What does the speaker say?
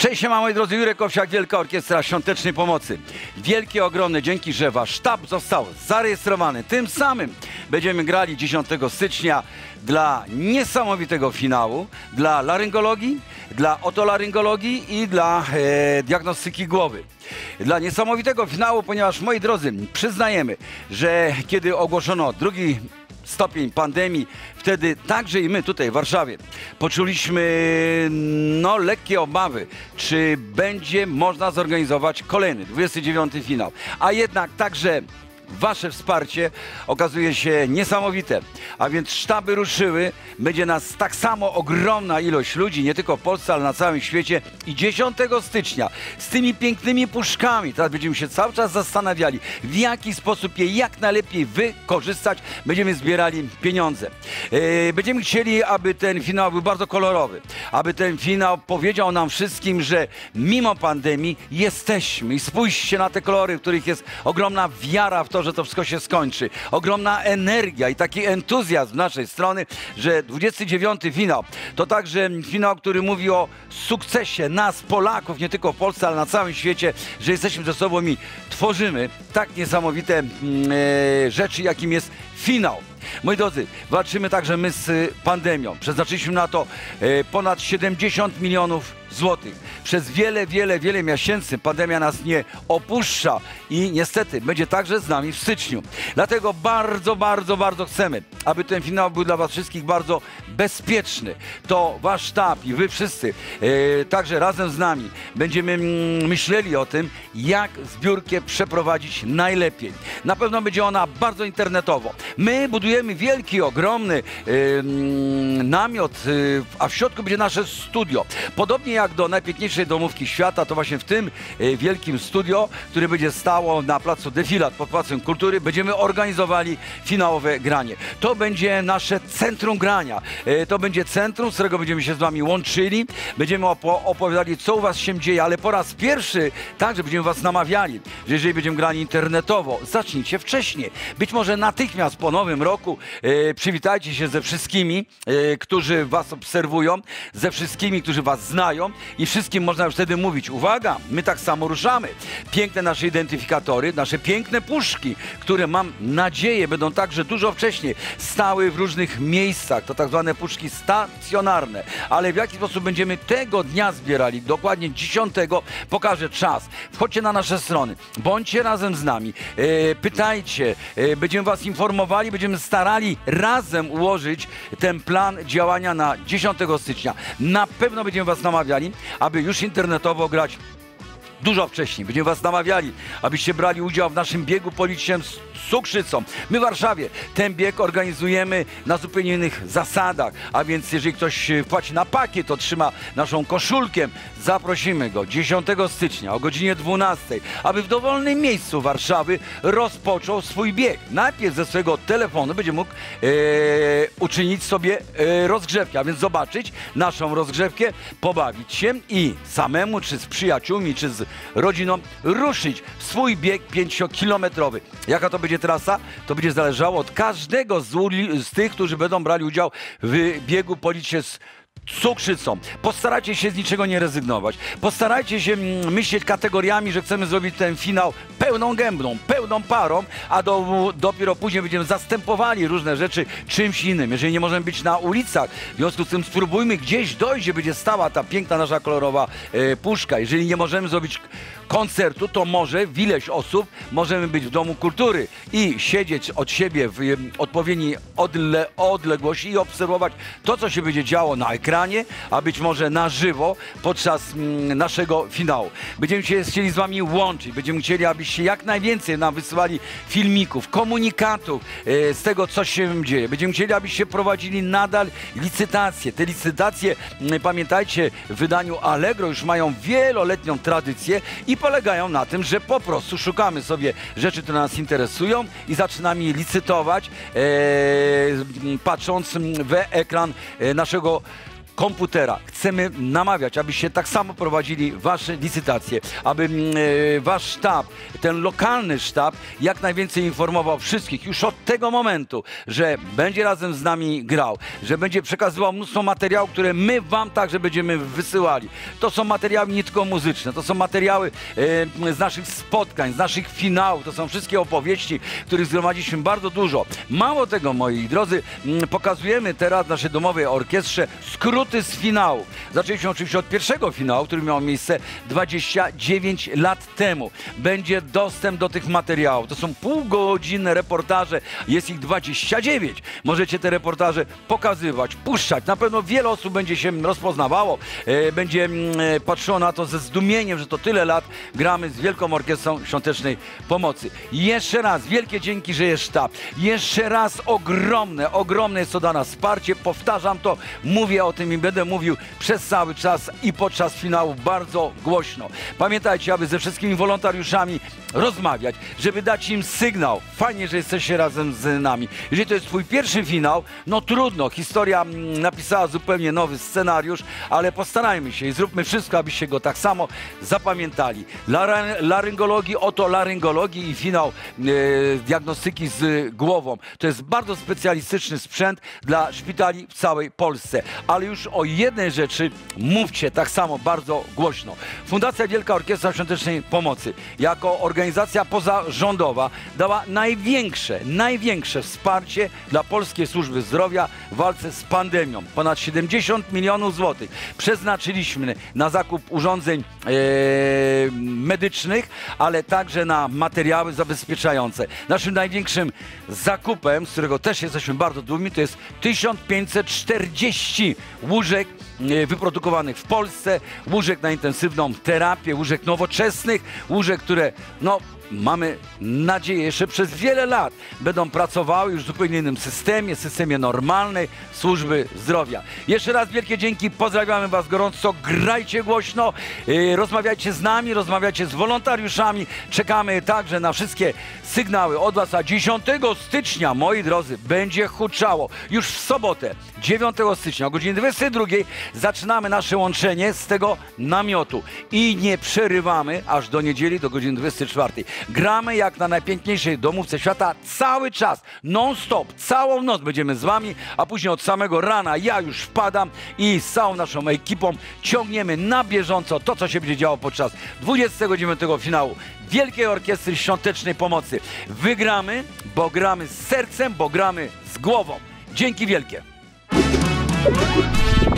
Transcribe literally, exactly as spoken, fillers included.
Cześć, siema moi drodzy, Jurek Owsiak, Wielka Orkiestra Świątecznej Pomocy. Wielkie, ogromne dzięki, że wasz sztab został zarejestrowany. Tym samym będziemy grali dziesiątego stycznia dla niesamowitego finału, dla laryngologii, dla otolaryngologii i dla e, diagnostyki głowy. Dla niesamowitego finału, ponieważ, moi drodzy, przyznajemy, że kiedy ogłoszono drugi stopień pandemii, wtedy także i my tutaj w Warszawie poczuliśmy no, lekkie obawy, czy będzie można zorganizować kolejny, dwudziesty dziewiąty finał. A jednak także wasze wsparcie okazuje się niesamowite, a więc sztaby ruszyły, będzie nas tak samo ogromna ilość ludzi, nie tylko w Polsce, ale na całym świecie i dziesiątego stycznia z tymi pięknymi puszkami, teraz będziemy się cały czas zastanawiali, w jaki sposób je jak najlepiej wykorzystać, będziemy zbierali pieniądze. Yy, będziemy chcieli, aby ten finał był bardzo kolorowy, aby ten finał powiedział nam wszystkim, że mimo pandemii jesteśmy i spójrzcie na te kolory, w których jest ogromna wiara w to, że to wszystko się skończy. Ogromna energia i taki entuzjazm z naszej strony, że dwudziesty dziewiąty finał to także finał, który mówi o sukcesie nas, Polaków, nie tylko w Polsce, ale na całym świecie, że jesteśmy ze sobą i tworzymy tak niesamowite e, rzeczy, jakim jest finał. Moi drodzy, walczymy także my z pandemią. Przeznaczyliśmy na to e, ponad siedemdziesiąt milionów złotych. Przez wiele, wiele, wiele miesięcy pandemia nas nie opuszcza i niestety będzie także z nami w styczniu. Dlatego bardzo, bardzo, bardzo chcemy, aby ten finał był dla was wszystkich bardzo bezpieczny. To wasz sztab i wy wszyscy, e, także razem z nami, będziemy mm, myśleli o tym, jak zbiórkę przeprowadzić najlepiej. Na pewno będzie ona bardzo internetowo. My budujemy wielki, ogromny e, namiot, e, a w środku będzie nasze studio. Podobnie jak do najpiękniejszej domówki świata, to właśnie w tym e, wielkim studio, które będzie stało na placu Defilat pod Pałacem Kultury, będziemy organizowali finałowe granie. To będzie nasze centrum grania. E, to będzie centrum, z którego będziemy się z wami łączyli. Będziemy opo opowiadali, co u was się dzieje, ale po raz pierwszy także będziemy was namawiali, że jeżeli będziemy grali internetowo, zacznijcie wcześniej. Być może natychmiast po nowym roku e, przywitajcie się ze wszystkimi, e, którzy was obserwują, ze wszystkimi, którzy was znają i wszystkim można już wtedy mówić, uwaga, my tak samo ruszamy. Piękne nasze identyfikatory, nasze piękne puszki, które mam nadzieję będą także dużo wcześniej stały w różnych miejscach, to tak zwane puszki stacjonarne. Ale w jaki sposób będziemy tego dnia zbierali, dokładnie dziesiątego, pokażę czas. Wchodźcie na nasze strony, bądźcie razem z nami, e, pytajcie, e, będziemy was informowali, będziemy starali razem ułożyć ten plan działania na dziesiątego stycznia. Na pewno będziemy was namawiali, aby już internetowo grać dużo wcześniej. Będziemy was namawiali, abyście brali udział w naszym biegu politycznym z cukrzycą. My w Warszawie ten bieg organizujemy na zupełnie innych zasadach, a więc jeżeli ktoś wpłaci na pakiet, to trzyma naszą koszulkę. Zaprosimy go dziesiątego stycznia o godzinie dwunastej, aby w dowolnym miejscu Warszawy rozpoczął swój bieg. Najpierw ze swojego telefonu będzie mógł e, uczynić sobie e, rozgrzewkę, a więc zobaczyć naszą rozgrzewkę, pobawić się i samemu, czy z przyjaciółmi, czy z rodziną ruszyć w swój bieg pięciokilometrowy. Jaka to będzie trasa? To będzie zależało od każdego z, z tych, którzy będą brali udział w biegu policznie z cukrzycą. Postarajcie się z niczego nie rezygnować. Postarajcie się myśleć kategoriami, że chcemy zrobić ten finał pełną gębą, pełną parą, a do, dopiero później będziemy zastępowali różne rzeczy czymś innym. Jeżeli nie możemy być na ulicach, w związku z tym spróbujmy gdzieś dojść, gdzie będzie stała ta piękna nasza kolorowa e, puszka. Jeżeli nie możemy zrobić koncertu, to może w ileś osób możemy być w Domu Kultury i siedzieć od siebie w odpowiedniej odle odległości i obserwować to, co się będzie działo na ekranie, a być może na żywo podczas mm, naszego finału. Będziemy się chcieli z wami łączyć, będziemy chcieli, abyście jak najwięcej nam wysyłali filmików, komunikatów e, z tego, co się dzieje. Będziemy chcieli, abyście prowadzili nadal licytacje. Te licytacje, mm, pamiętajcie, w wydaniu Allegro już mają wieloletnią tradycję i polegają na tym, że po prostu szukamy sobie rzeczy, które nas interesują i zaczynamy je licytować, e, patrząc w ekran e, naszego komputera. Chcemy namawiać, abyście tak samo prowadzili wasze licytacje, aby e, wasz sztab, ten lokalny sztab, jak najwięcej informował wszystkich już od tego momentu, że będzie razem z nami grał, że będzie przekazywał mnóstwo materiałów, które my wam także będziemy wysyłali. To są materiały nie tylko muzyczne, to są materiały e, z naszych spotkań, z naszych finałów, to są wszystkie opowieści, których zgromadziliśmy bardzo dużo. Mało tego, moi drodzy, m, pokazujemy teraz w naszej domowej orkiestrze skróty z finału. Zaczęliśmy oczywiście od pierwszego finału, który miał miejsce dwadzieścia dziewięć lat temu. Będzie dostęp do tych materiałów. To są półgodzinne reportaże, jest ich dwadzieścia dziewięć. Możecie te reportaże pokazywać, puszczać. Na pewno wiele osób będzie się rozpoznawało, e, będzie e, patrzyło na to ze zdumieniem, że to tyle lat gramy z Wielką Orkiestrą Świątecznej Pomocy. Jeszcze raz wielkie dzięki, że jest sztab. Jeszcze raz ogromne, ogromne jest to dla nas wsparcie. Powtarzam to, mówię o tym i będę mówił przez cały czas i podczas finału bardzo głośno. Pamiętajcie, aby ze wszystkimi wolontariuszami rozmawiać, żeby dać im sygnał. Fajnie, że jesteście razem z nami. Jeżeli to jest twój pierwszy finał, no trudno. Historia mm, napisała zupełnie nowy scenariusz, ale postarajmy się i zróbmy wszystko, abyście go tak samo zapamiętali. Lary laryngologii, oto laryngologii i finał e, diagnostyki z głową. To jest bardzo specjalistyczny sprzęt dla szpitali w całej Polsce. Ale już o jednej rzeczy mówcie tak samo bardzo głośno. Fundacja Wielka Orkiestra Świątecznej Pomocy jako organizacja pozarządowa dała największe, największe wsparcie dla Polskiej Służby Zdrowia w walce z pandemią. Ponad siedemdziesiąt milionów złotych przeznaczyliśmy na zakup urządzeń e, medycznych, ale także na materiały zabezpieczające. Naszym największym zakupem, z którego też jesteśmy bardzo dumni, to jest tysiąc pięćset czterdzieści łóżek wyprodukowanych w Polsce, łóżek na intensywną terapię, łóżek nowoczesnych, łóżek, które no mamy nadzieję, jeszcze przez wiele lat będą pracowały już w zupełnie innym systemie, systemie normalnej służby zdrowia. Jeszcze raz wielkie dzięki, pozdrawiamy was gorąco, grajcie głośno, yy, rozmawiajcie z nami, rozmawiajcie z wolontariuszami, czekamy także na wszystkie sygnały od was, a dziesiątego stycznia, moi drodzy, będzie huczało. Już w sobotę, dziewiątego stycznia o godzinie dwudziestej drugiej zaczynamy nasze łączenie z tego namiotu i nie przerywamy aż do niedzieli, do godziny dwudziestej czwartej. Gramy jak na najpiękniejszej domówce świata cały czas, non-stop, całą noc będziemy z wami, a później od samego rana ja już wpadam i z całą naszą ekipą ciągniemy na bieżąco to, co się będzie działo podczas dwudziestego dziewiątego finału Wielkiej Orkiestry Świątecznej Pomocy. Wygramy, bo gramy z sercem, bo gramy z głową. Dzięki wielkie.